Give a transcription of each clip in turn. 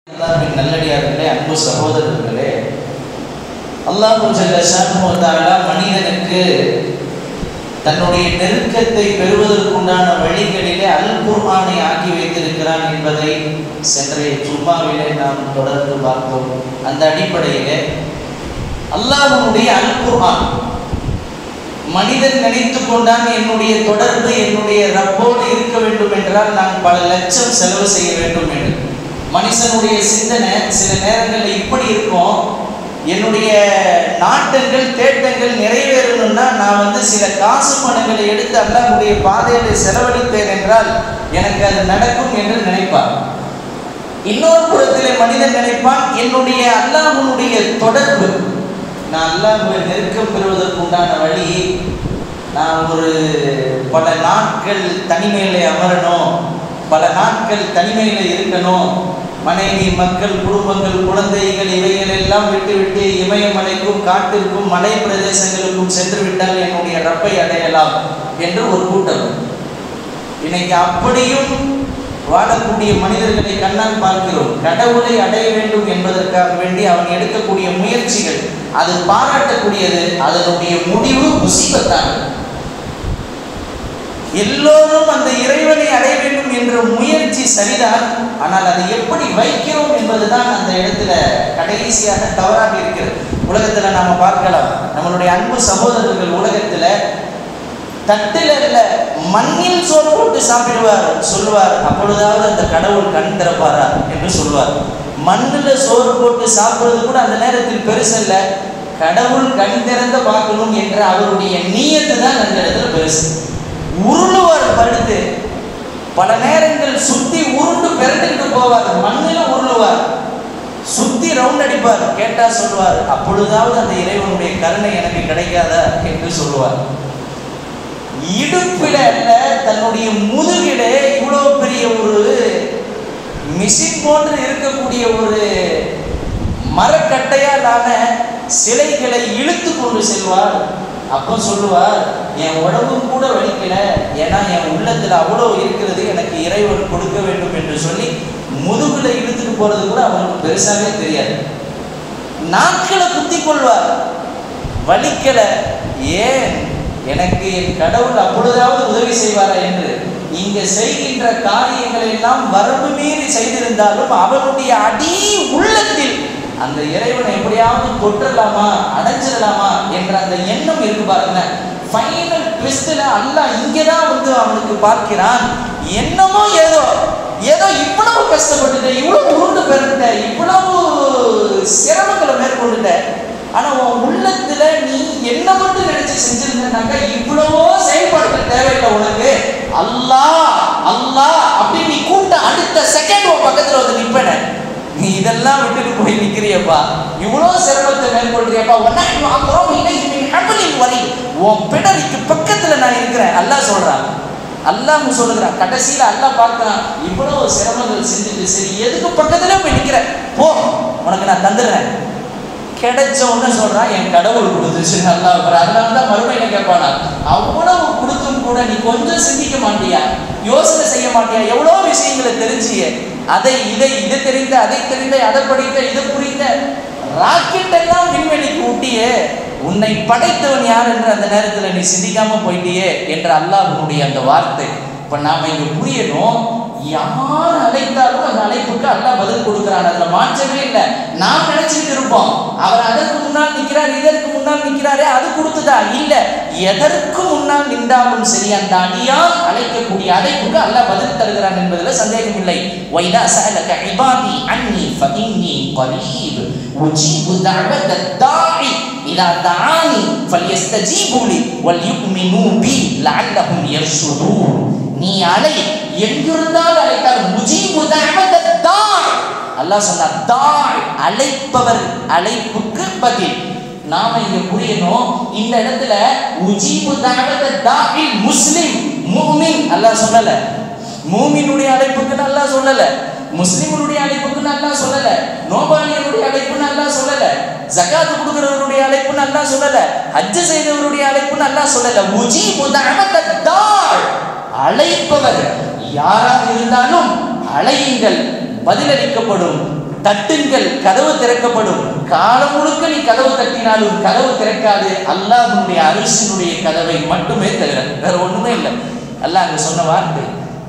அல்லாஹ்வின் நல்லடியார்களே, அன்பு சகோதரர்களே, அல்லாஹ் ஜல்ல ஷானுஹு வ தஆலா மனிதனுக்கு தன்னுடைய நெருக்கத்தை பெறுவதற்குண்டான வழிகளிலே அல் குர்ஆனை ஆக்கி வைத்திருக்கிறான் என்பதை சென்றைய ஜும்மாவிலே நாம் தொடர்ந்து பார்த்தோம். அந்த அடிப்படையிலே அல்லாஹ்வுடைய அல் குர்ஆன் மனிதன் நினைத்து கொண்டான் என்னுடைய தொடர்பு என்னுடைய ரப்போடு இருக்க வேண்டும் என்றால் நான் பல லட்சம் செலவு செய்ய வேண்டும் என்று. மனுஷனுடைய சிந்தனை சில நேரங்களில் இப்படி இருக்கும், என்னுடைய நாட்டங்கள் தேட்டங்கள் நிறைவேறணும்னா நான் சில காசு பணங்களை எடுத்து அல்லாஹ்வுடைய பாதையில் செலவழித்தேன் என்றால் எனக்கு அது நடக்கும் என்று நினைப்பார். இன்னொரு புறத்திலே மனிதன் நினைப்பான், என்னுடைய அல்லாஹ்வுடைய தொடர்பு, நான் அல்லாஹ்வை நெருக்கம் பெறுவதற்குண்டான வழி, நான் ஒரு பல நாட்கள் தனிமையிலே அமரணும், பல நாட்கள் தனிமையில் இருக்கணும், மனைவி மக்கள் குடும்பங்கள் குழந்தைகள் இவைகள் எல்லாம் விட்டு இமயமலைக்கும் காட்டிற்கும் மலை பிரதேசங்களுக்கும் சென்று விட்டால் என்னுடைய ரப்பை அடையலாம் என்று ஒரு கூட்டம். இன்னைக்கு அப்படியும் வாழக்கூடிய மனிதர்களை கண்ணால் பார்க்கிறோம். கடவுளை அடைய வேண்டும் என்பதற்காக வேண்டி அவன் எடுக்கக்கூடிய முயற்சிகள் அது பாராட்டக்கூடியது, அதனுடைய முடிவு முசீபத்தானது. எல்லோரும் அந்த இறைவனை அடைய வேண்டும் என்ற முயற்சி சரிதான், ஆனால் அதை எப்படி வைக்கிறோம் என்பதுதான் அந்த இடத்துல கடைசியாக தவறாக இருக்கிறது. உலகத்துல நாம பார்க்கலாம், நம்மளுடைய அன்பு சகோதரர்கள் உலகத்துல தட்டில் அல்ல மண்ணில் சோறு போட்டு சாப்பிடுவார் சொல்லுவார், அப்பொழுதாவது அந்த கடவுள் கண் திறப்பாரா என்று சொல்வார். மண்ணில் சோறு போட்டு சாப்பிடுறது கூட அந்த நேரத்தில் பெருசல்ல, கடவுள் கண் திறந்த பார்க்கணும் என்ற அவருடைய நீயத்து தான் அந்த இடத்துல பெருசு. உருளுவார் படுத்து, பல நேரங்கள் சுத்தி உருண்டு பிறந்துட்டு போவார், மண்ணில் உருளுவார், சுத்தி ரவுண்ட் அடிப்பார், கேட்டா சொல்வார், அப்பொழுதாவது அந்த இறைவனுடைய கருணை எனக்கு கிடைக்காதா என்று சொல்லுவார். இடுப்பில அல்ல, தன்னுடைய முதுகிலே இவ்வளவு பெரிய ஒரு மிஷின் போன்று இருக்கக்கூடிய ஒரு மரக்கட்டையாலான சிலைகளை இழுத்து கொண்டு செல்வார். அப்போ சொல்லுவார், என் உடம்பும் கூட வலிக்கல, ஏன்னா என் உள்ளத்துல அவ்வளவு இருக்கிறது, எனக்கு இறைவன் கொடுக்க வேண்டும் என்று சொல்லி முதுகுல இழுத்துட்டு போறது கூட அவனுக்கு பெருசாவே தெரியாது. நாட்களை குத்தி கொள்வார், வலிக்கல, ஏன் எனக்கு என் கடவுள் அப்பொழுதாவது உதவி செய்வாரா என்று. இங்க செய்கின்ற காரியங்களை எல்லாம் வரம்பு மீறி செய்திருந்தாலும் அவனுடைய அடி உள்ளத்தில் அந்த இறைவனை எப்படியாவது தொற்றலாமா அடைஞ்சிடலாமா என்ற அந்த எண்ணம் இருக்கு பாருங்க. ஃபைனல் ட்விஸ்ட்ல அல்லாஹ் இங்கதான் அவனுக்கு பார்க்கிறான், என்னமோ ஏதோ இவ்வளவு கஷ்டப்பட்டுட்ட, இவ்வளவு உருண்டு பெருட்ட, இவ்வளவு சிரமங்களை மேற்கொண்டுட்ட, ஆனா உன் உள்ளத்துல நீ என்ன மட்டும் நினைச்சு செஞ்சிருந்தாக்கா இவ்வளவோ செயல்பாடுகள் தேவையில்லை உனக்கு. அல்லாஹ் அல்லாஹ் அப்படின்னு நீ கூட்ட அடுத்த செகண்ட் உன் பக்கத்துல நிப்பன, நீ இதெல்லாம் விட்டுட்டு போய் நிக்கிறியப்பா, இவ்வளவு சிரமத்தை மேற்கொள்றியப்பா, உன் பிடரிக்கு பக்கத்துல நான் இருக்கிறேன் அல்லாஹ் சொல்றான். அல்லாஹ் சொல்லுகிறான், கடைசியில அல்லாஹ் பார்க்கிறான், இவ்வளவு சிரமங்கள் செஞ்சுட்டு சரி எதுக்கு பக்கத்துல போய் நிக்கிற, போ உனக்கு நான் தந்துடுறேன். கிடைச்ச உடனே சொல்றான், என் கடவுள் கொடுத்துச்சு அல்லாஹ். அதனாலதான் மறுபடியும் கேட்பானா, அவ்வளவு கொடுத்தும் கூட நீ கொஞ்சம் சிந்திக்க மாட்டியா, யோசனை செய்ய மாட்டியா, எவ்வளவு விஷயங்களை தெரிஞ்சிய, இதை தெரிந்த, அதை தெரிந்த, அதை படித்த, இதை புரிந்த, ராக்கெட் எல்லாம் விண்வெளிக்கு ஊட்டியே, உன்னை படைத்தவன் யார் என்று அந்த நேரத்தில் நீ சிந்திக்காம போயிட்டியே என்ற அல்லாஹ்வுடைய அந்த வார்த்தை. இப்ப நாம இங்க புரியணும், யார் அழைத்தாலும் அந்த அழைப்புக்கு அல்லாஹ் பதில் கொடுக்கிறான், அதுல மாற்றமே இல்லை. நாம் நினைச்சுட்டு இருப்போம், அவர் அதற்கு முன்னால் நிற்கிறார், இதற்கு முன்னால் நிற்கிறாரே, அது கொடுத்துதா? இல்ல, எதற்கு முன்னால் நின்றாலும் சரி அந்த அடியால் அழைக்கக்கூடிய அழைப்புக்கு அல்லாஹ் பதில் தருகிறான் என்பதில் சந்தேகம் இல்லை. வைதா சஅலக இபாதி அன்னி ஃபஇன்னி கரீப் உஜீபு தஅவத தாஇ இதா தஆனி ஃபல்யஸ்தஜீபு லி வல்யுமினூ பி லஅல்லஹும் யர்ஷுதூன். நீ அலை, எங்கிருந்தால் அழைத்தால் முஜீபு தஅவத தாஇ, அல்லாஹ் சொன்னார், தாஇ அழைப்பவர் அழைப்புக்கு பதில். நாம இங்க புரியணும், இந்த இடத்துல உஜீபு தஅவத தாஇ முஸ்லிம் முஃமின் அல்லாஹ் சொல்லல, மூமினுடைய அழைப்புக்கு அல்லாஹ் சொல்லல, முஸ்லிமுடைய அழைப்புக்கு அல்லாஹ் சொல்லல, நோபாலியனுடைய அழைப்புன்னு அல்லாஹ் சொல்லல, ஜகாத் கொடுக்கிறவருடைய அழைப்புன்னு அல்லாஹ் சொல்லல, ஹஜ் செய்தவருடைய அழைப்புன்னு அல்லாஹ் சொல்லல. உஜீபு தஅவத தாஇ, அழைப்பவர் யாராக இருந்தாலும் அழையுங்கள், பதிலளிக்கப்படும். தட்டுங்கள், கதவு திறக்கப்படும். காலம் முழுக்க நீ கதவு தட்டினாலும் கதவு திறக்காது. அல்லாஹ்வுடைய அரிசினுடைய கதவை மட்டுமே தவிர வேற ஒண்ணுமே இல்லை. அல்லாஹ் அங்க சொன்ன வார்த்தை.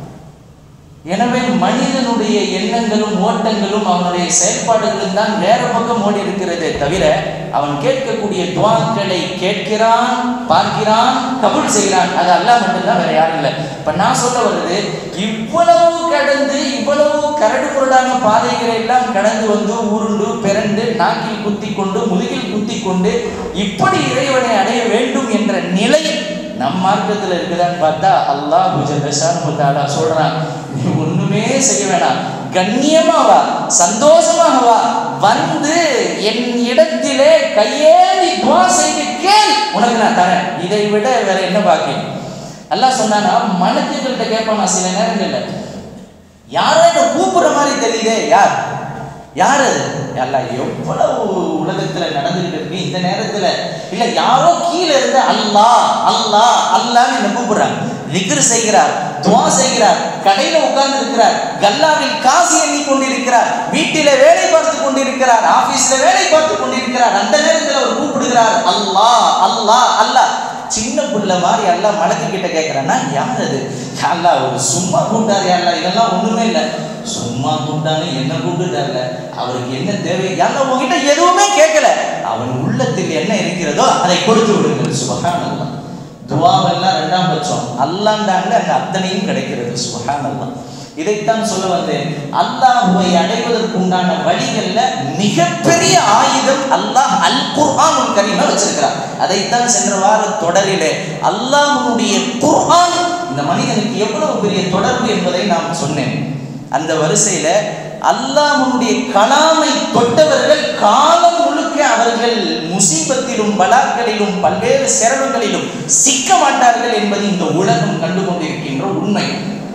எனவே மனிதனுடைய எண்ணங்களும் ஓட்டங்களும் அவனுடைய செயல்பாடுகளும் தான் வேற பக்கம் ஓடி இருக்கிறதே தவிர அவன் கேட்கக்கூடிய துஆக்களை கேட்கிறான், பார்க்கிறான், கபூல் செய்கிறான். அது அல்லாஹ் மட்டும்தான், வேற யாரும் இல்லை. இப்ப நான் சொல்ல வருது, இவ்வளவு கடந்து இவ்வளவு கரடு முரடான பாதைகளை எல்லாம் கடந்து வந்து உருண்டு பிறண்டு நாக்கில் குத்தி கொண்டு முதுகில் குத்தி கொண்டு இப்படி இறைவனை அடைய வேண்டும் என்ற நிலை நம் மார்க்கத்தில் இருக்குதான்னு பார்த்தா அல்லாஹ் ஜல்லஷானஹு தஆலா சொல்றான், நீ ஒண்ணுமே செய்ய வேணாம், கண்ணியமா வா, சந்தோஷமாக வா, வந்து என் இடத்திலே கையேந்தி துஆ செய்து கேள், உனக்கு நான் தரேன். இதை விட வேற என்ன பாக்கியம்? அல்லாஹ் சொன்னானா, மலக்குகள்கிட்ட கேட்பானா சில நேரங்கள்ல, யாரோ என்ன கூப்பிடுற மாதிரி தெரியுதே, யார் யாரு எல்லாம் எவ்வளவு உலகத்துல நடந்துகிட்டு இருக்கு இந்த நேரத்துல. இல்ல யாரோ கீழே இருந்து அல்லாஹ் அல்லாஹ் அல்லாஹ்னு என்ன கூப்பிடுறாங்க, திக்ர் செய்கிறார், துஆ செய்கிறார், கடையில உட்கார்ந்து இருக்கிறார், கல்லாவில் காசு எண்ணி கொண்டிருக்கிறார், வீட்டில வேலை பார்த்து கொண்டிருக்கிறார், ஆபீஸ்ல வேலை பார்த்து கொண்டிருக்கிறார். அந்த நேரத்தில் அவர் கூப்பிடுகிறார் அல்லாஹ் அல்லாஹ் அல்லாஹ். சின்ன புள்ள மாதிரி எல்லாம் மலக்கு கிட்ட கேட்கிறான்னா, யார் அது? அல்லாஹ் ஒரு சும்மா கூப்பிட்டாரு, அல்லாஹ் இதெல்லாம் ஒண்ணுமே இல்லை, சும்மா கூப்பிட்டானு என்ன கூப்பிட்டார்ல, அவருக்கு என்ன தேவை? எல்லாம் உங்ககிட்ட எதுவுமே கேட்கல, அவன் உள்ளத்தில் என்ன இருக்கிறதோ அதை கொடுத்து விடுங்கள். சுப்ஹானல்லாஹ். துஆவெல்லாம் இரண்டாம் பட்சம், அல்லாஹ்தாங்க அங்க அத்தனையும் கிடைக்கிறது. சுப்ஹானல்லாஹ். இதைத்தான் சொல்ல வந்தேன். அல்லாஹ்வை அடைவதற்கு உண்டான வழிகள்ல மிகப்பெரிய ஆயுதம் அல்லாஹ் அல் குர்ஆனுல் கரீமை வச்சிருக்கிறார். அதைத்தான் சென்ற வார தொடரிலே அல்லாஹ்வுடைய குர்ஆன் இந்த மனிதனுக்கு எவ்வளவு பெரிய தொடர்பு என்பதை நான் சொன்னேன். அந்த வரிசையில அல்லாஹ்வுடைய கலாமை தொட்டவர்கள் காலம் முழுக்க அவர்கள் முசீபத்திலும் பலாக்களிலும் பல்வேறு சிரமங்களிலும் சிக்க மாட்டார்கள் என்பது இந்த உலகம் கண்டுகொண்டிருக்கின்ற உண்மை.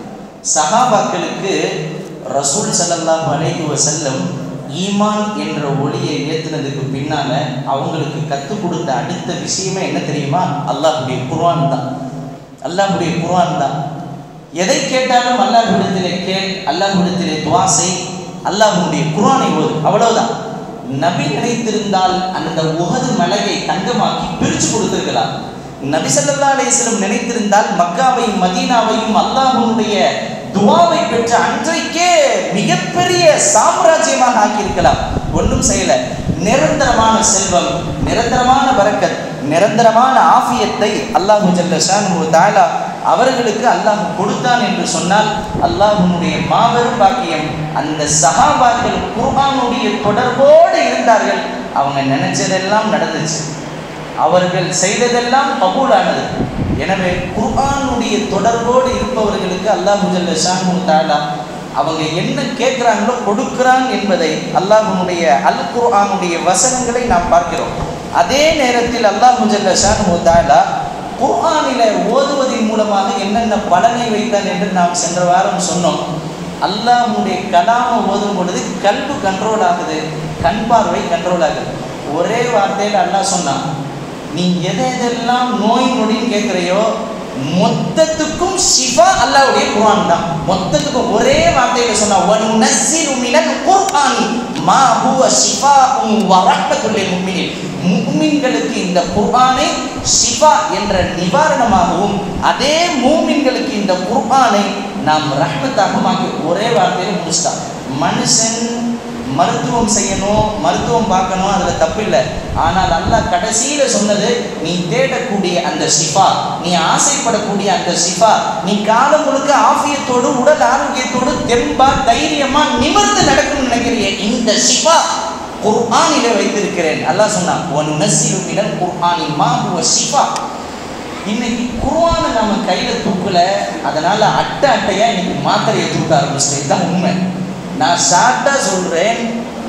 சஹாபாக்களுக்கு ரசூல் ஸல்லல்லாஹு அலைஹி வஸல்லம் ஈமான் என்ற ஒளியை ஏற்றினதுக்கு பின்னால அவங்களுக்கு கற்றுக் கொடுத்த அடுத்த விஷயமே என்ன தெரியுமா? அல்லாஹ்வுடைய குர்ஆன் தான். அல்லாஹ்வுடைய குர்ஆன் தான். எதை கேட்டாலும் அல்லாஹ்விடத்திலே கேள், அல்லாஹ்விடத்திலே துஆ செய், அல்லாஹ்வுடைய குர்ஆனை ஓது, அவ்வளவுதான். நபி நினைத்திருந்தால் அந்த உஹது மலையை தங்கமாக்கி பிரித்து கொடுத்திருக்கலாம். நபி ஸல்லல்லாஹு அலைஹி வஸல்லம் நினைத்திருந்தால் மக்காவையும் மதீனாவையும் அல்லாஹ்வுடைய துஆவை பெற்ற அன்றைக்கே மிகப்பெரிய சாம்ராஜ்யமாக ஆக்கியிருக்கலாம். ஒன்றும் செய்யல. நிரந்தரமான செல்வம், நிரந்தரமான பரக்கத், நிரந்தரமான ஆஃபியத்தை அல்லாஹ் ஜல்லஷானஹு தஆலா அவர்களுக்கு அல்லாஹ் கொடுத்தான் என்று சொன்னால் அல்லாஹ்வுடைய மாபெரும் பாக்கியம். அந்த சஹாபாக்கள் குர்ஆனுடைய தொடர்போடு இருந்தார்கள். அவங்க நினைச்சதெல்லாம் நடந்துச்சு, அவர்கள் செய்ததெல்லாம் கபூலானது. எனவே குர்ஆனுடைய தொடர்போடு இருப்பவர்களுக்கு அல்லாஹ் ஜல்லஷானஹு தஆலா அவங்க என்ன கேட்குறாங்களோ கொடுக்குறான் என்பதை அல்லாஹ்வுடைய அல் குர்ஆனுடைய வசனங்களை நாம் பார்க்கிறோம். அதே நேரத்தில் அல்லாஹ் ஜல்லஷானஹு தஆலா குர்ஆனில ஓதுவதன் மூலமாக என்னென்ன பலனை வைத்தான் என்று நாம் சென்ற வாரம் சொன்னோம். அல்லாஹ்வுடைய கலாமை ஓதும் பொழுது கல்பு கண்ட்ரோல் ஆகுது, கண் பார்வை கண்ட்ரோல் ஆகுது. ஒரே வார்த்தையில் அல்லாஹ் சொன்னான், நீ எதெல்லாம் நோய் நொடின்னு கேட்குறையோ மொத்தத்துக்கும் ஷிஃபா அல்லாஹ்வுடைய குர்ஆன் தான். மொத்தத்துக்கும் ஒரே வார்த்தையில சொன்னா, வனுனஸ்ஸிலு மினல் குர்ஆனி மா ஹுவ ஷிஃபாஉன் வ ரஹ்மத்துல் லில் முஃமினீன். முஃமின்களுக்கு இந்த குர்ஆனை ஷிஃபா என்ற நிவாரணமாகவும் அதே மூமின்களுக்கு இந்த குர்ஆனை நாம் ரஹ்மத்தாக மாற்றி ஒரே வார்த்தையில முடிச்சிட்டான். மனுஷன் மருத்துவம் செய்யணும், மருத்துவம் பார்க்கணும், அதில் தப்பு இல்லை. ஆனால் அல்லாஹ் கடைசியில் சொன்னது, நீ தேடக்கூடிய அந்த ஷிஃபா, நீ ஆசைப்படக்கூடிய அந்த ஷிஃபா, நீ காலம் முழுக்க ஆஃபியத்தோடு உடல் ஆரோக்கியத்தோடு தெம்பா தைரியமா நிமிர்ந்து நடக்கணும்னு நினைக்கிறிய இந்த ஷிஃபா குர்ஆனிலே வைத்திருக்கிறேன். அல்லாஹ் சொன்னான், வனுனஸ்ஸிலு மினல் குர்ஆனி மா ஹுவ ஷிஃபா. இன்னைக்கு குர்ஆனை நம்ம கையில தூக்கல, அதனால அட்டையா இன்னைக்கு மாத்திரையை தூக்க ஆரம்பிச்சிட்டேன். இதுதான் உண்மை. நான் ஷார்ட்டா சொல்றேன்,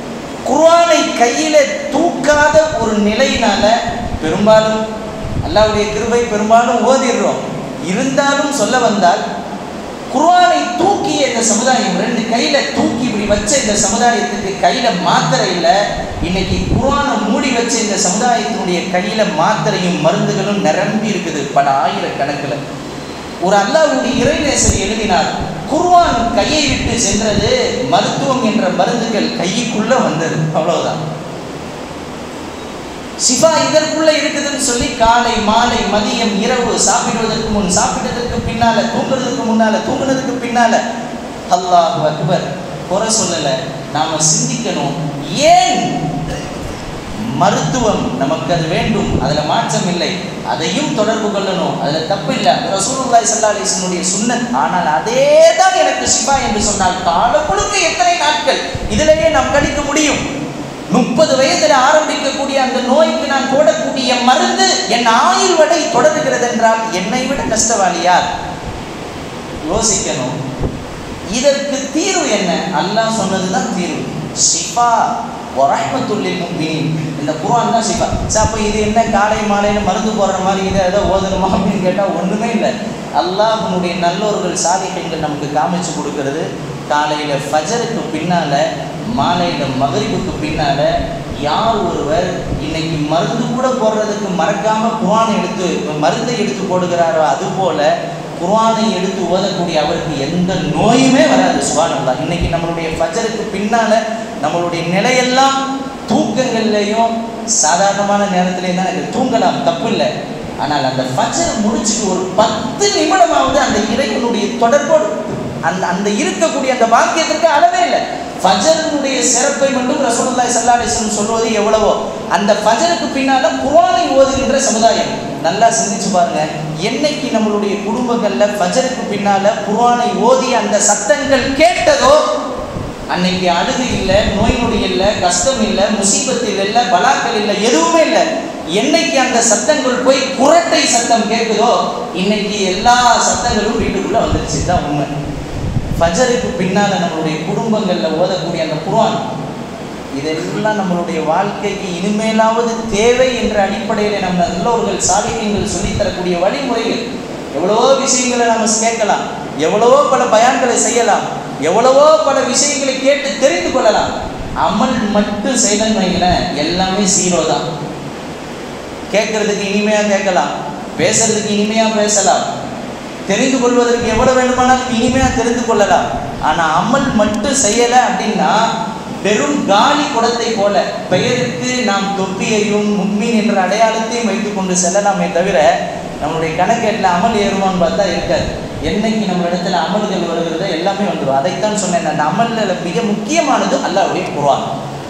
குர்ஆனை கையில தூக்காத ஒரு நிலையினால பெரும்பாலும் அல்லாஹ்வுடைய கிருபை பெரும்பாலும் ஓதிடுறோம். இருந்தாலும் சொல்ல வந்தால் குர்ஆனை தூக்கிய இந்த சமுதாயம், ரெண்டு கையில தூக்கி இப்படி வச்ச இந்த சமுதாயத்துக்கு கையில மாத்திரை இல்லை. இன்னைக்கு குர்ஆனை மூடி வச்ச இந்த சமுதாயத்தினுடைய கையில மாத்திரையும் மருந்துகளும் நிரம்பி இருக்குது பல ஆயிரக்கணக்கில். ஒரு அல்லாஹ்வுடைய இறைநேசர் எழுதினார், குர்ஆன் கையை விட்டு சென்றது, மருத்துவம் என்ற மருந்துகள் கைக்குள்ள வந்தது, அவ்வளவுதான். சிஃபா இதற்குள்ள இருக்குதுன்னு சொல்லி காலை மாலை மதியம் இரவு சாப்பிடுவதற்கு முன், சாப்பிட்டதற்கு பின்னால, தூங்குறதுக்கு முன்னால, தூங்குனதுக்கு பின்னால, அல்லாஹ் அக்பர். குறை சொல்லல, நாம சிந்திக்கணும். ஏன் மருத்துவம் நமக்கு அது வேண்டும், அதுல மாற்றம் இல்லை, அதையும் தொடர்பு கொள்ளணும், அதுல தப்பு இல்லை. ரசூலுல்லாஹி ஸல்லல்லாஹு அலைஹி வஸல்லம் சுன்னத். ஆனால் அதே தான் எனக்கு சிஃபா என்று சொன்னால் காலம் முழுக்க எத்தனை நாட்கள் இதிலேயே நாம் கழிக்க முடியும்? 30 வயதில் ஆரம்பிக்கக்கூடிய அந்த நோய்க்கு நான் போடக்கூடிய மருந்து என் ஆயுள் வரை தொடர்கிறது என்றால் என்னை விட கஷ்டவாளி யார்? யோசிக்கணும். இதற்கு தீர்வு என்ன? அல்லாஹ் சொன்னதுதான் தீர்வு. ஷிஃபா வ ரஹ்மத்துல் லில் முஃமினீன். இந்த குர்ஆன் தான் ஷிஃபா. அப்ப இது என்ன காலை மாலையில மருந்து போடுற மாதிரி இதை ஏதோ ஓதணுமா அப்படின்னு கேட்டால் ஒன்றுமே இல்லை. அல்லாஹ்வுடைய நல்லோர்கள் சாலிஹீன்கள் நமக்கு காமிச்சு கொடுக்கறது, காலையில ஃபஜருக்கு பின்னால மாலையில மகரிபுக்கு பின்னால யார் ஒருவர் இன்னைக்கு மருந்து கூட போடுறதுக்கு மறக்காம குர்ஆனை எடுத்து மருந்தை எடுத்து போடுகிறாரோ, அதுபோல குர்ஆனை எடுத்து ஓதக்கூடிய அவருக்கு எந்த நோயுமே வராது. சுப்ஹானல்லாஹ். இன்னைக்கு நம்மளுடைய ஃபஜருக்கு பின்னால நம்மளுடைய நிலையெல்லாம் தூக்கங்கள்லையும் சாதாரணமான நேரத்திலையும் தான் எனக்கு தூங்கலாம், தப்பு இல்லை. ஆனால் அந்த ஃபஜர் முடிச்சுட்டு ஒரு 10 நிமிடமாவது அந்த இறைவனுடைய தொடர்போடு அந்த இருக்கக்கூடிய அந்த பாக்கியத்திற்கு அளவே இல்லை. ஃபஜருடைய சிறப்பை மட்டும் ரசூலுல்லாஹி ஸல்லல்லாஹு அலைஹி வஸல்லம் சொல்வது எவ்வளவோ, அந்த ஃபஜருக்கு பின்னால குர்ஆனை ஓதுகின்ற சமுதாயம். நல்லா சிந்திச்சு பாருங்க. என்னைக்கு நம்மளுடைய குடும்பங்கள்ல ஃபஜருக்கு பின்னால குர்ஆனை ஓதிய அந்த சத்தங்கள் கேட்டதோ, அன்னைக்கு அழுது இல்லை, நோய் நொடி இல்லை, கஷ்டம் இல்லை, முசீபத்தில் இல்லை, பலாக்கள் இல்லை, எதுவுமே இல்லை. என்னைக்கு அந்த சத்தங்கள் போய் குரட்டை சத்தம் கேட்குதோ, இன்னைக்கு எல்லா சத்தங்களும் வீட்டுக்குள்ள வந்துருச்சு. தான் உண்மை. ஃபஜருக்கு பின்னால நம்மளுடைய குடும்பங்களில் ஓதக்கூடிய அந்த குர்ஆன், இதெல்லாம் நம்மளுடைய வாழ்க்கைக்கு இனிமேலாவது தேவை என்ற அடிப்படையில் நம்ம நல்லோர்கள் சாலிஹீன்கள் சொல்லித்தரக்கூடிய வழிமுறைகள். எவ்வளவோ விஷயங்களை நம்ம கேட்கலாம், எவ்வளவோ பல பயான்களை செய்யலாம், எவ்வளவோ பல விஷயங்களை கேட்டு தெரிந்து கொள்ளலாம். அமல் மட்டும் செய்யலன்னு வைங்களேன், எல்லாமே ஜீரோ தான். கேட்கறதுக்கு இனிமையா கேட்கலாம், பேசுறதுக்கு இனிமையா பேசலாம், தெரிந்து கொள்வதற்கு எவ்வளவு வேண்டுமானாலும் இனிமையா தெரிந்து கொள்ளலாம். ஆனா அமல் மட்டும் செய்யல அப்படின்னா வெறும் காலி குடத்தை போல பெயருக்கு நாம் தொப்பியையும் முக்மீன் என்ற அடையாளத்தையும் வைத்துக் கொண்டு செல்லலாமே தவிர நம்மளுடைய கணக்கேட்டில் அமல் ஏறுமான்னு பார்த்தா இருக்காது. என்னைக்கு நம்ம இடத்துல அமல்கள் வருகிறதோ எல்லாமே வந்துடும். அதைத்தான் சொன்னேன். அந்த அமல்ல மிக முக்கியமானது அல்லாஹ்வுடைய குர்ஆன்.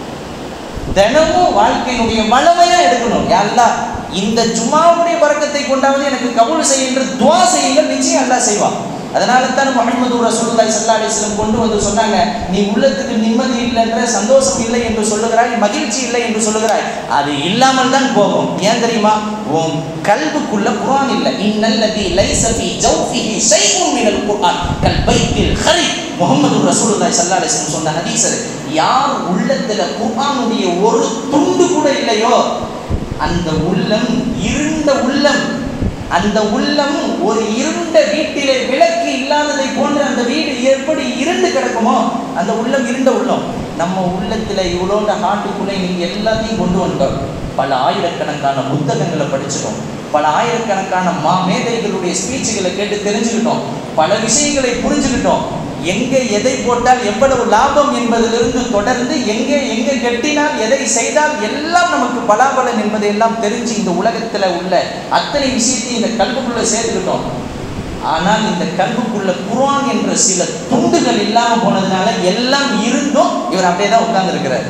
தினமும் வாழ்க்கையினுடைய வளமையா எடுக்கணும். யா அல்லாஹ், இந்த ஜும்மாவுடைய பரக்கத்தை கொண்டாவது எனக்கு கபூல் செய்கின்ற துஆ செய்யுங்கள், நிச்சயம் அல்லாஹ் செய்வான். அதனால தான் முஹம்மது ரசூலுல்லாஹி ஸல்லல்லாஹு அலைஹி வஸல்லம் கொண்டு வந்து சொன்னாங்க, நீ உள்ளத்துக்கு நிம்மதி இல்லைன்ற, சந்தோஷம் இல்லை என்று சொல்லுகிறாய், மகிழ்ச்சி இல்லை என்று சொல்லுகிறாய், அது இல்லாமல் தான் போகும். ஏன் தெரியுமா? உன் கல்புக்குள்ள குர்ஆன் இல்லை. இன்னல்லதி லைஸ ஃபீ ஜௌஃபிஹி ஷைஉன் மினல் குர்ஆன் கல் பைத்தில் ஹரீப். முஹம்மது ரசூலுல்லாஹி ஸல்லல்லாஹு அலைஹி வஸல்லம் சொன்ன ஹதீஸ் அது. யார் உள்ளத்துல குர்ஆனுடைய ஒரு துண்டு கூட இல்லையோ, அந்த உள்ளம் இருண்ட உள்ளம். அந்த உள்ளம் ஒரு இருண்ட வீட்டிலே விளக்கு இல்லாததை போன்று அந்த வீடு எப்படி இருண்டு கிடக்குமோ, அந்த உள்ளம் இருண்ட உள்ளம். நம்ம உள்ளத்துல இவ்வளோண்ட ஹார்ட்டுக்குள்ளே நீங்க எல்லாத்தையும் கொண்டு வந்தோம். பல ஆயிரக்கணக்கான புத்தகங்களை படிச்சிட்டோம், பல ஆயிரக்கணக்கான மேதைகளுடைய ஸ்பீச்சுகளை கேட்டு தெரிஞ்சுக்கிட்டோம், பல விஷயங்களை புரிஞ்சுக்கிட்டோம். எங்கே எதை போட்டால் எவ்வளவு லாபம் என்பதிலிருந்து தொடர்ந்து எங்கே கட்டினால் எதை செய்தால் எல்லாம் நமக்கு பலாபலன் என்பதை எல்லாம் தெரிஞ்சு இந்த உலகத்தில் உள்ள அத்தனை விஷயத்தையும் இந்த கல்புக்குள்ள சேர்த்துக்கிட்டோம். ஆனால் இந்த கல்புக்குள்ள குர்ஆன் என்ற சில துண்டுகள் இல்லாமல் போனதுனால எல்லாம் இருந்தும் இவர் அப்படியே தான் உட்கார்ந்து இருக்கிறார்.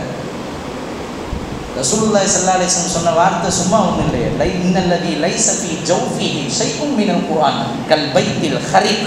ரசூலுல்லாஹி ஸல்லல்லாஹு அலைஹி வஸல்லம் சொன்ன வார்த்தை சும்மா ஒன்றும் இல்லையே, இன்னல்லதி லைஸ ஃபீ ஜௌஃபிஹி ஷைஉன் மினல் குர்ஆன் கல் பைத்தில் ஹரீப்.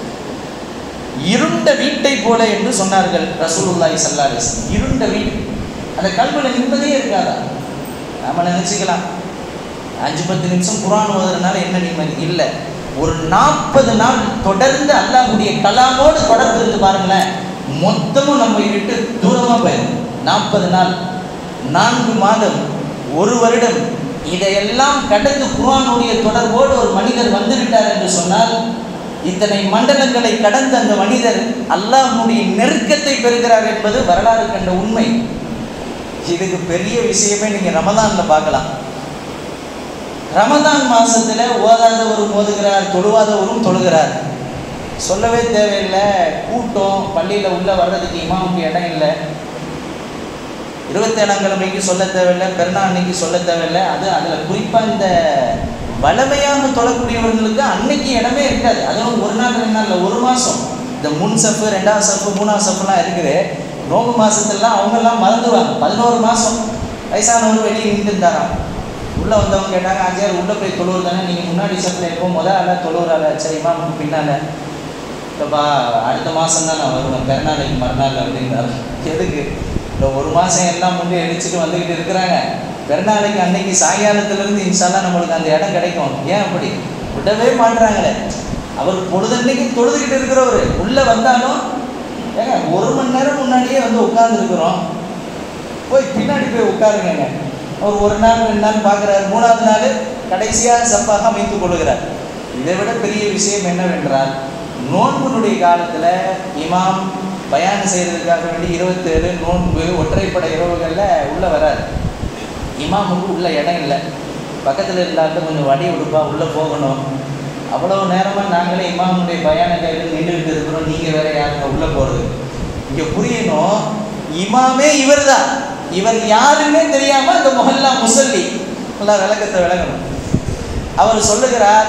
இருண்ட வீட்டை போல என்று சொன்னார்கள் ரசூலுல்லாஹி ஸல்லல்லாஹு அலைஹி வஸல்லம். இருண்ட வீடு, அந்த கல்வில நிம்மதியே இருக்காதா? நாம நினைச்சுக்கலாம் 5-10 நிமிஷம் குர்ஆன் ஓதுறதுனால என்ன நிம்மதி இல்லை. ஒரு 40 நாள் தொடர்ந்து அல்லாஹ்வுடைய கலாமோடு தொடர்பு இருந்து பாருங்களேன், மொத்தமும் நம்ம விட்டு தூரமா போயிடும். 40 நாள், 4 மாதம், 1 வருடம், இதையெல்லாம் கடந்து குர்ஆனுடைய தொடர்போடு ஒரு மனிதர் வந்துவிட்டார் என்று சொன்னால், இத்தனை மண்டலங்களை கடந்த அந்த மனிதர் அல்லாஹ்வுடைய நெருக்கத்தை பெறுகிறார் என்பது வரலாறு கண்ட உண்மை. இதுக்கு பெரிய விஷயமே நீங்க ரமதான்ல பார்க்கலாம். ரமதான் மாசத்துல ஓதாதவரும் ஓதுகிறார், தொழுவாதவரும் தொழுகிறார். சொல்லவே தேவையில்லை. கூட்டம் பள்ளியில் உள்ளே வர்றதுக்கு இமாமுக்கு இடம் இல்லை. 27ஆம் கிழமைக்கு சொல்ல தேவையில்லை, பெருநாள் அன்னைக்கு சொல்ல தேவையில்லை. அதில் குறிப்பாக இந்த வளமையாக தொழக்கூடியவர்களுக்கு அன்னைக்கு இடமே இருக்காது. அதுவும் ஒரு நாள் 2 நாள் இல்லை, ஒரு மாதம். இந்த முன் சப்பு 2ஆவது சப்பு 3ஆவது சப்புலாம் இருக்குது. நோம்பு மாதத்துலாம் அவங்கெல்லாம் மறந்துடுவாங்க. 11 மாதம் வயசானவர் வெளியே நின்றுருந்தாராம். உள்ளே வந்தவங்க கேட்டாங்க, ஆச்சியார் உள்ளே போய் தொழுவது தானே, நீங்கள் முன்னாடி சப்பில் இருப்போம், முதல் ஆளாக தொழுவுறாள். சரிம்மா பின்னால் இல்லைப்பா அடுத்த மாதம் தான் நான் வருவேன், பெருநாளைக்கு மறுநாள் அப்படின்றாரு. எதுக்கு? இந்த ஒரு மாதம் எல்லாம் முன்னே அடிச்சுட்டு வந்துக்கிட்டு இருக்கிறாங்க. பெருநாளைக்கு அன்னைக்கு சாயங்காலத்துலேருந்து இன்ஷால்லாம் நம்மளுக்கு அந்த இடம் கிடைக்கும். ஏன் அப்படி விடவே மாட்டுறாங்களே? அவர் பொழுதன்னைக்கு தொழுதுகிட்டு இருக்கிறவர் உள்ளே வந்தாலும் ஏங்க 1 மணி நேரம் முன்னாடியே வந்து உட்காந்துருக்குறோம், போய் பின்னாடி போய் உட்காருங்க. அவர் 1 நாள் 2 நாள் பார்க்குறாரு, 3ஆவது நாள் கடைசியாக சப்பாக அமைத்து கொள்கிறார். இதை விட பெரிய விஷயம் என்னவென்றால், நோன்புனுடைய காலத்தில் இமாம் பயான் செய்கிறதுக்காக வேண்டி 27 நோன்பு ஒற்றைப்படை இரவுகளில் உள்ளே வராது. இமாமுக்கு உள்ள இடம் இல்லை. பக்கத்தில் இருந்தாக்க கொஞ்சம் வடி உடுப்பா உள்ளே போகணும். அவ்வளோ நேரமாக நாங்களே இமாமுடைய பயானை கேட்டு நின்றுக்கிட்டு இருக்கிறோம், நீங்கள் வேற யாருங்க உள்ளே போகிறது? இங்கே புரியணும், இமாமே இவர் தான். இவர் யாருன்னே தெரியாமல் இந்த முஹல்லா முசல்லி எல்லாம் விளக்கத்தை விளக்கணும். அவர் சொல்லுகிறார்,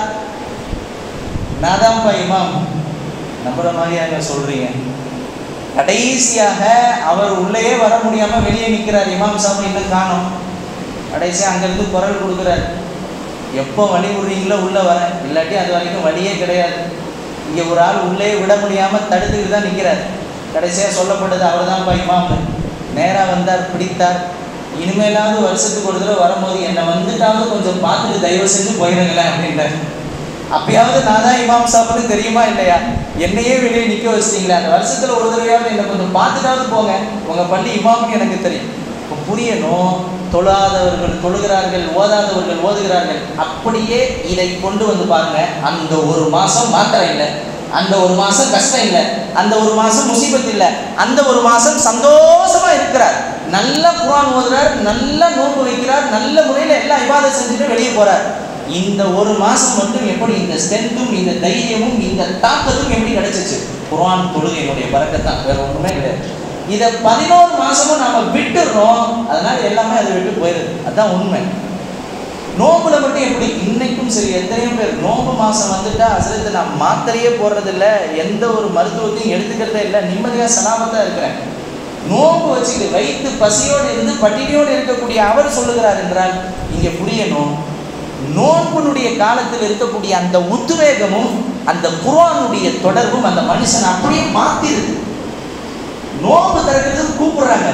நான் தான்ப்பா இமாம். நம்புற மாதிரியாங்க சொல்கிறீங்க? கடைசியாக அவர் உள்ளேயே வர முடியாமல் வெளியே நிற்கிறார். இமாம் சாமி இன்னும் காணும். கடைசியாக அங்கேருந்து குரல் கொடுக்குறார், எப்போ வழி விடுறீங்களோ உள்ளே வரேன், இல்லாட்டி அது வரைக்கும் வழியே கிடையாது. இங்கே ஒரு ஆள் உள்ளே விட முடியாமல் தடுத்துக்கிட்டு தான் நிற்கிறார். கடைசியாக சொல்லப்பட்டது அவர் தான்ப்பா இமாம். நேராக வந்தார், பிடித்தார். இனிமேலாவது வருஷத்துக்கு ஒரு தடவை வரும்போது என்னை வந்துட்டாவது கொஞ்சம் பார்த்துட்டு தயவு செஞ்சு போயிடுங்களேன் அப்படின்றார். அப்பயாவது நான் தான் இமாம் சாப்பிட்றது தெரியுமா இல்லையா? என்னையே வெளியே நிற்க வச்சிட்டீங்களே, அந்த வருஷத்தில் ஒரு தடவையாவது என்னை கொஞ்சம் பார்த்துட்டாவது போங்க, உங்கள் பள்ளி இமாமுன்னு எனக்கு தெரியும். இப்போ புரியணும், தொழாதவர்கள் தொழுகிறார்கள், ஓதாதவர்கள் ஓதுகிறார்கள். அப்படியே இதை கொண்டு வந்து பாருங்க. அந்த ஒரு மாதம் மாத்திரம் இல்லை, அந்த ஒரு மாதம் கஷ்டம் இல்லை, அந்த ஒரு மாதம் முசீபத் இல்லை, அந்த ஒரு மாதம் சந்தோஷமா இருக்கிறார், நல்ல குர்ஆன் ஓதுறார், நல்ல நோன்பு வைக்கிறார், நல்ல முறையில் எல்லா இபாதத் செஞ்சுட்டு வெளியே போறார். இந்த ஒரு மாதம் மட்டும் எப்படி இந்த ஸ்ட்ரென்த்தும் இந்த தைரியமும் இந்த தாக்கத்தும் எப்படி கிடைச்சிச்சு? குர்ஆன் தொழுகையினுடைய பரக்கத்தான், வேற ஒன்றுமே கிடையாது. இதை 11 மாதமும் நம்ம விட்டுடுறோம், அதனால எல்லாமே அதை விட்டு போயிடுது. அதுதான் உண்மை. நோம்புல மட்டும் எப்படி? இன்னைக்கும் சரி, எத்தனையோ பேர் நோம்பு மாதம் வந்துட்டா அசலத்து நான் மாத்திரையே போடுறதில்ல, எந்த ஒரு மருத்துவத்தையும் எடுத்துக்கிறதே இல்லை, நிம்மதியாக சலாமத்தான் இருக்கிறேன். நோம்பு வச்சுக்கிட்டு வயிற்று பசியோடு இருந்து பட்டினியோடு இருக்கக்கூடிய அவர் சொல்லுகிறார் என்றால், இங்கே புரியணும், நோன்புனுடைய காலத்தில் இருக்கக்கூடிய அந்த உத்வேகமும் அந்த குர்ஆனுடைய தொடர்பும் அந்த மனுஷன் அப்படியே மாத்திருது. நோம்பு திறக்கிறதுக்கு கூப்பிடுறாங்க,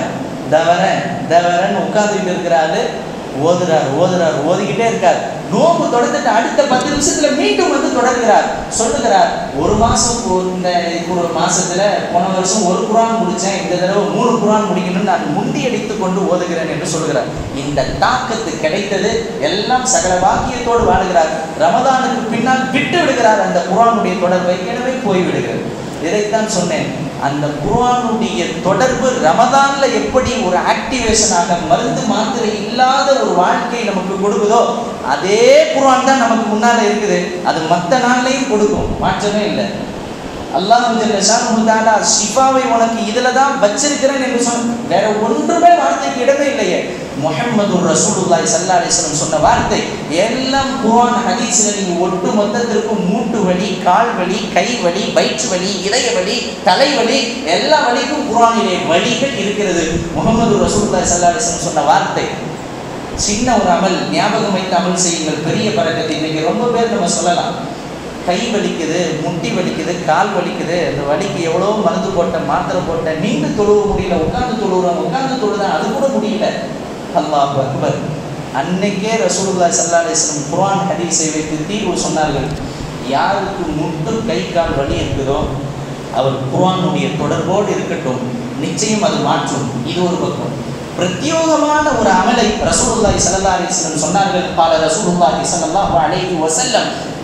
தவறன்னு உட்கார்ந்துக்கிட்டு இருக்கிறாரு, ஓதுறாரு, ஓதிக்கிட்டே இருக்கார். நோம்பு தொடர்ந்துட்டு அடுத்த 10 நிமிஷத்துல மீண்டும் வந்து தொடர்கிறார். சொல்லுகிறார், ஒரு மாசம் இந்த ஒரு மாசத்துல போன வருஷம் ஒரு குர்ஆன் முடிச்சேன், இந்த தடவை 3 குர்ஆன் முடிக்கணும்னு நான் முண்டி அடித்துக் கொண்டு ஓதுகிறேன் என்று சொல்கிறார். இந்த தாக்கத்து கிடைத்தது. எல்லாம் சகல வாக்கியத்தோடு வாழுகிறார். ரமதானுக்கு பின்னால் விட்டு விடுகிறார் அந்த குர்ஆனுடைய தொடர்பை, எனவே போய்விடுகிறது. இதைத்தான் சொன்னேன், அந்த குர்ஆனுடைய தொடர்பு ரமதான்ல எப்படி ஒரு ஆக்டிவேஷனாக மருந்து மாத்திரை இல்லாத ஒரு வாழ்க்கையை நமக்கு கொடுக்குதோ, அதே குர்ஆன் தான் நமக்கு முன்னால இருக்குது. அது மற்ற நாள்லையும் கொடுக்கும், மாற்றமே இல்லை. அல்லாஹ் ஜல்ல ஷானுஹு தஆலா ஷிஃபாவை உனக்கு இதில் தான் வச்சிருக்கிறேன் என்று சொன்ன, வேற ஒன்றுமே வார்த்தைக்கு இடமே இல்லையே. முஹம்மதுர் ரசூலுல்லாஹி ஸல்லல்லாஹு அலைஹி வஸல்லம் சொன்ன வார்த்தை எல்லாம் குர்ஆன் ஹதீஸ்ல நீங்க ஒட்டு மொத்தத்திற்கும் மூட்டு வலி, கால் வலி, கை வலி, வயிற்று வலி, இதய வலி, தலைவலி, எல்லா வலிக்கும் குர்ஆனிலே வழிகள் இருக்கிறது. முஹம்மதுர் ரசூலுல்லாஹி ஸல்லல்லாஹு அலைஹி வஸல்லம் சொன்ன வார்த்தை. சின்ன ஒரு அமல், ஞாபகம் வைத்து அமல் செய்யுங்கள், பெரிய பரக்கத்தை. இன்னைக்கு ரொம்ப பேர் நம்ம சொல்லலாம், கை வலிக்குது, முட்டி வலிக்குது, கால் வலிக்குது, அந்த வலிக்கு எவ்வளோ மருந்து போட்டேன், மாத்திரை போட்டேன், நீண்டு தொழுவ முடியல, உட்காந்து தொழுதான், அது கூட முடியல. அல்லாஹ் அக்பர். அன்னைக்கே ரசூலுல்லாஹி ஸல்லல்லாஹு அலைஹி வஸல்லம் குர்ஆன் ஹதீஸை வைத்து தீர்வு சொன்னார்கள். யாருக்கு முட்டு கை கால் வலி இருக்குதோ அவர் குர்ஆனுடைய தொடர்போடு இருக்கட்டும், நிச்சயம் அது மாற்றும். இது ஒரு பக்கம். பிரத்யோகமான ஒரு அமலை ரசூலுல்லாஹி ஸல்லல்லாஹு அலைஹி வஸல்லம் சொன்னார்கள். قال رسول الله صلى الله عليه وسلم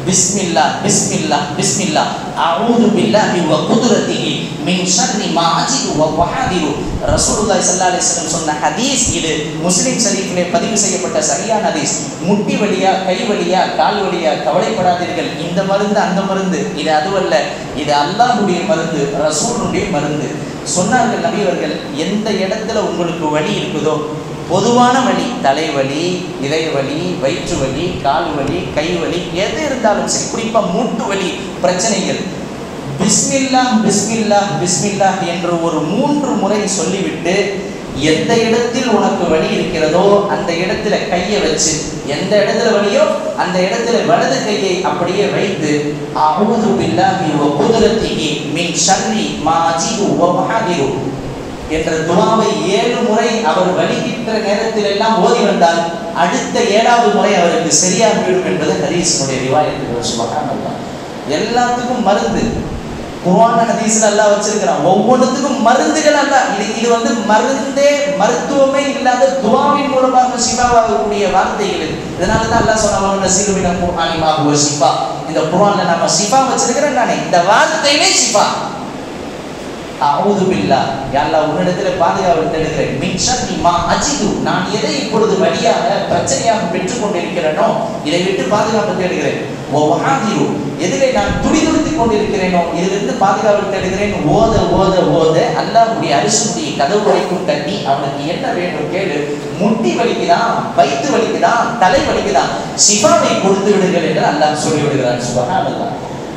பிஸ்மில்லா பிஸ்மில்லா பிஸ்மில்லா அஊது பில்லாஹி வ குத்ரத்திஹி மின் ஷர்ரி மா அஜிது வ வஹாதிரு. ரசூலுல்லாஹி ஸல்லல்லாஹு அலைஹி வஸல்லம் சொன்ன ஹதீஸ் இது. முஸ்லிம் ஷரீஃபிலே பதிவு செய்யப்பட்ட சரியான ஹதீஸ். முட்டி வலியா, கை வலியா, கால் வலியா, கவலைப்படாதீர்கள். இந்த மருந்து அந்த மருந்து இது அதுவல்ல, இது அல்லாஹ்வுடைய மருந்து, ரசூலுடைய மருந்து. சொன்னார்கள் நபி அவர்கள், எந்த இடத்துல உங்களுக்கு வலி இருக்குதோ, பொதுவான வலி, தலைவலி, இதயவலி, வயிற்று வலி, கால் வலி, கை வலி, எது இருந்தாலும் சரி, குறிப்பாக மூட்டு வலி பிரச்சனைகள், பிஸ்மில்லா பிஸ்மில்லா பிஸ்மில்லா என்று ஒரு 3 முறை சொல்லிவிட்டு எந்த இடத்தில் உனக்கு வலி இருக்கிறதோ அந்த இடத்துல கையை வச்சு, எந்த இடத்துல வலியோ அந்த இடத்துல வலது கையை அப்படியே வைத்து அஊது பில்லாஹி வ குத்ரத்திஹி மின் ஷர்ரி மா அஜிது வ வஹாதிரு என்ற துஆவை 7 முறை அவர் வலிக்கின்ற நேரத்தில் எல்லாம் ஓதி வந்தால் அடுத்த 7வது முறை அவருக்கு சரியாகிவிடும் என்பது ஹதீஸினுடைய ரிவாயத்துகள். சுப்ஹானல்லாஹ். எல்லாத்துக்கும் மருந்து குர்ஆன் ஹதீஸ்ல அல்லாஹ் வச்சிருக்கிறான். ஒவ்வொன்றுத்துக்கும் மருந்துகள் அல்ல. இது வந்து மருந்தே மருத்துவமே இல்லாத துஆவின் மூலமாக ஷிஃபாவாகக்கூடிய வார்த்தைகள். இதனால தான் அல்லாஹ் சொன்னான், நஸீரு மினல் குர்ஆனி மா ஹுவ ஷிஃபா. இந்த குர்ஆன்ல நாம ஷிஃபா வச்சிருக்கிறோம் தானே, இந்த வார்த்தையே ஷிஃபா. அஊது பில்லாஹ், யா அல்லாஹ் உன்னிடத்துல பாதுகாவல் தேடுகிறேன். மின் ஷர்ரி மா அஜிது, நான் எதை இப்பொழுது வலியாக பிரச்சனையாக பெற்றுக் கொண்டிருக்கிறேனோ இதை விட்டு பாதுகாப்பு தேடுகிறேன். வ வஹாதிரு, எதிலே நான் துடிதுடித்துக் கொண்டிருக்கிறேனோ இதிலிருந்து பாதுகாவல் தேடுகிறேன். ஓத ஓத ஓத அல்லாஹ்வுடைய அரிசினுடைய கதவு வரைக்கும் தட்டி அவனுக்கு என்ன வேண்டும் கேளு. முட்டி வலிக்குதான், வயிற்று வலிக்குதான், தலை வலிக்குதான், ஷிஃபாவை கொடுத்து விடுங்கள் என்று அல்லாஹ் சொல்லி விடுகிறான். சுப்ஹானல்லாஹ்.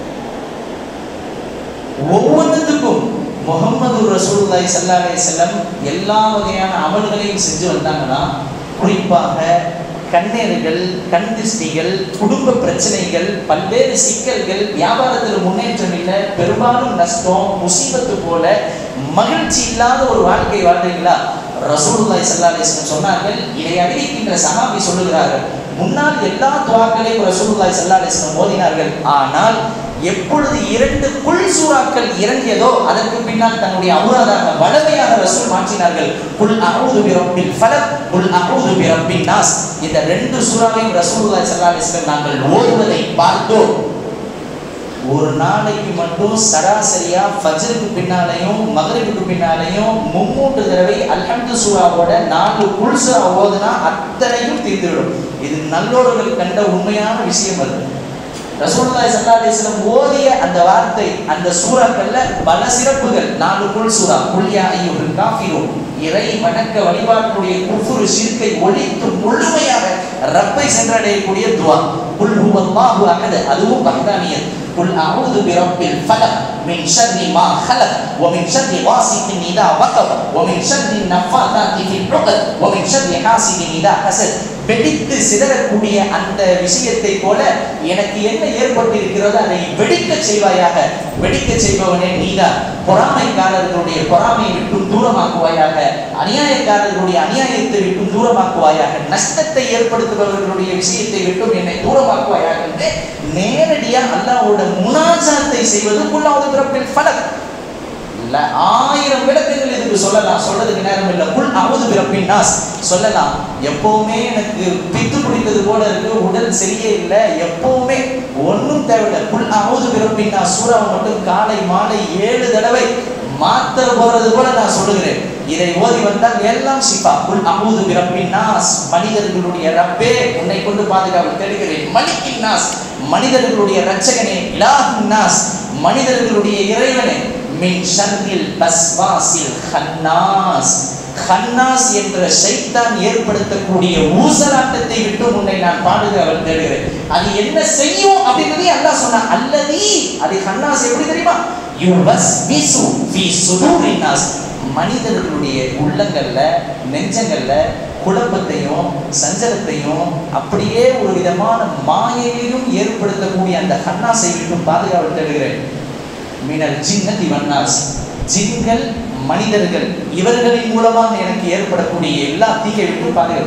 ஒவ்வொன்றுத்துக்கும் முஹம்மது ரசூலுல்லாஹி ஸல்லல்லாஹு அலைஹி வஸல்லம் எல்லா வகையான அமல்களையும் செஞ்சு வந்தாங்கன்னா, குறிப்பாக கண்ணேறுகள், கண் திருஷ்டிகள், குடும்ப பிரச்சனைகள், பல்வேறு சிக்கல்கள், வியாபாரத்தில் முன்னேற்றம் இல்லை, பெரும்பாலும் நஷ்டம், முசீபத்து போல மகிழ்ச்சி இல்லாத ஒரு வாழ்க்கை வாழ்றீங்களா, ரசூலுல்லாஹி ஸல்லல்லாஹு அலைஹி வஸல்லம் சொன்னார்கள். இதை அறிவிக்கின்ற சஹாபி சொல்லுகிறார்கள், முன்னால் எல்லா துஆக்களையும் ரசூலுல்லாஹி ஸல்லல்லாஹு அலைஹி வஸல்லம் ஓதினார்கள். ஆனால் எப்பொழுது 2 குல் சூறாக்கள் இறங்கியதோ அதற்கு பின்னால் தன்னுடைய அவுராதாக வளமையாக ரசூல் மாற்றினார்கள். குல் அஊது பிரப்பில் ஃபலக், குல் அஊது பிரப்பின் நாஸ். இந்த 2 சூறாவையும் ரசூலுல்லாஹி ஸல்லல்லாஹு அலைஹி வஸல்லம் நாங்கள் ஓதுவதை பார்த்தோம். ஒரு நாளைக்கு மட்டும் சராசரியா ஃபஜ்ருக்கு பின்னாலையும் மக்ரிபுக்கு பின்னாலையும் 3 தடவை அல்ஹம்து சூராவோட 4 குல் சூரா ஓதுனா அத்தனையும் தீர்ந்துவிடும். இது நல்லோர்கள் கண்ட உண்மையான விஷயம். அது ரசூலுல்லாஹி ஸல்லல்லாஹு அலைஹி வஸல்லம் ஓதிய அந்த வார்த்தை, அந்த சூறாக்கள்ல பல சிறப்புகள். 4 குல் சூரா, குல் யா அய்யுஹல் காஃபிரூன், இறை வணக்க வழிபாட்டுடைய குஃப்ரு ஷிர்கை ஒழித்து முழுமையாக ரப்பை சென்றடையக்கூடிய துஆ. குல் ஹுவல்லாஹு அஹத், அதுவும் வஹ்தானியத். குல் அஊது பிரப்பில் ஃபலக் மின் ஷர்ரி மா ஹலக் வ மின் ஷர்ரி வாசிகின் இதா வகப் வ மின் ஷர்ரி நஃபாதாத்தி ஃபில் உகத் வ மின் ஷர்ரி ஹாசிதின் இதா ஹஸத். வெடித்து சிதறக்கூடிய அந்த விஷயத்தை போல எனக்கு என்ன ஏற்பட்டிருக்கிறதோ அதை வெடிக்க செய்வாயாக. வெடிக்க செய்பவனே நீதான். பொறாமைக்காரர்களுடைய பொறாமையை விட்டும் தூரமாக்குவாயாக, அநியாயக்காரர்களுடைய அநியாயத்தை விட்டும் தூரமாக்குவாயாக, நஷ்டத்தை ஏற்படுத்துபவர்களுடைய விஷயத்தை விட்டும் என்னை தூரமாக்குவாயாக என்று நேரடியா அல்லாஹ்வோட முனாஜாத்தை செய்வது குல் அஊது பிரப்பில் ஃபலக். 1000 விளக்கங்கள் இதுக்கு சொல்லலாம், சொல்றதுக்கு நேரம் இல்லை. குல் அஊது பிரப்பின் நாஸ் சொல்லலாம். எப்பவுமே எனக்கு பித்து பிடித்தது போல இருக்கு, உடல் சரியே இல்லை, எப்பவுமே ஒன்றும் தேவையில்லை. குல் அஊது பிரப்பின் நாஸ் சூறாவை மட்டும் காலை மாலை 7 தடவை மாத்திர போறது போல நான் சொல்லுகிறேன். இதை ஓதி வந்தால் எல்லாம் ஷிஃபா. குல் அஊது பிரப்பின் நாஸ், மனிதர்களுடைய ரப்பே உன்னை கொண்டு பாதுகாவல் தேடுகிறேன். மலிக்கின் நாஸ், மனிதர்களுடைய இரட்சகனே. இலாஹுன் நாஸ், மனிதர்களுடைய இறைவனே. மின் ஷர்ரில் பஸ்வாசில் ஹன்னாஸ், ஹன்னாஸ் என்ற ஷைத்தான் ஏற்படுத்தக்கூடிய ஊசலாட்டத்தை விட்டு உன்னை நான் பாதுகாவல் தேடுகிறேன். அது என்ன செய்யும் அப்படின்றதை அல்லாஹ் சொன்னான். அல்லதி, அது ஹன்னாஸ் எப்படி தெரியுமா? யுவஸ்விசு ஃபீ சுதூரின் நாஸ், மனிதர்களுடைய உள்ளங்கள்ல நெஞ்சங்கள்ல குழப்பத்தையும் சஞ்சலத்தையும் அப்படியே ஒரு விதமான மாயையையும் ஏற்படுத்தக்கூடிய அந்த ஹன்னாஸை விட்டு பாதுகாவல் தேடுகிறேன். மினல் ஜின்னதி வன்னாஸ், ஜின்கள் மனிதர்கள் இவர்களின் மூலமாக எனக்கு ஏற்படக்கூடிய எல்லா தீங்கை விட்டு பாதுகாப்பு.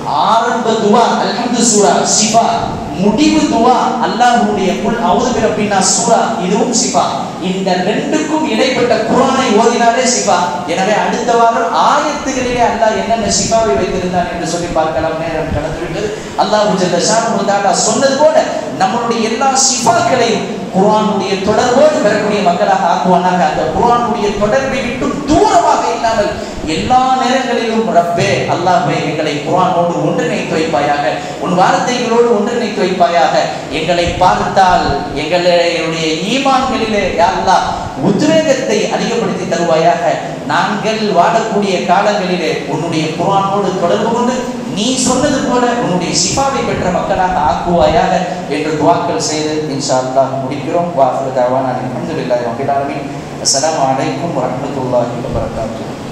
ஆரம்ப துவா அல்ஹம்து சூரா ஷிஃபா, முடிவு துவா அல்லாஹ்வுடைய குல் அவுது பிரப்பினா சூரா இதுவும் ஷிஃபா. இந்த ரெண்டுக்கும் இடைப்பட்ட குர்ஆனை ஓதினாலே ஷிஃபா. எனவே அடுத்த வாரம் ஆயத்துகளிலே அல்லாஹ் என்னென்ன ஷிஃபாவை வைத்திருந்தான் என்று சொல்லி பார்க்கலாம். நேரம் கடந்துவிட்டது. அல்லாஹ் ஜல்ல ஷானஹு வ தஆலா சொன்னது போல நம்மளுடைய எல்லா ஷிஃபாக்களையும் குர்ஆனுடைய தொடர்போடு பெறக்கூடிய மக்களாக ஆக்குவானாக. அந்த குர்ஆனுடைய தொடர்பை விட்டு தூரமாக இல்லாமல் எல்லா நேரங்களிலும் ரப்பே அல்லாஹ்வே எங்களை குர்ஆனோடு ஒன்றிணைத்து வைப்பாயாக, உன் வார்த்தைகளோடு ஒன்றிணைத்து வைப்பாயாக. எங்களை பார்த்தால் எங்களுடைய ஈமான்களிலே யா அல்லாஹ் உத்வேகத்தை அதிகப்படுத்தி தருவாயாக. நாங்கள் வாழக்கூடிய காலங்களிலே உன்னுடைய குர்ஆனோடு தொடர்பு கொண்டு நீ சொன்னது போல உன்னுடைய ஷிஃபாவை பெற்ற மக்களாக ஆக்குவாயாக என்று துஆக்கள் செய்து இன்ஷா அல்லாஹ் முடிக்கிறோம். வா ஆஃபிரு தஅவானா அல்ஹம்துலில்லாஹி ரப்பில் ஆலமீன். அஸ்ஸலாமு அலைக்கும் வரஹ்மத்துல்லாஹி வபரகாத்துஹு.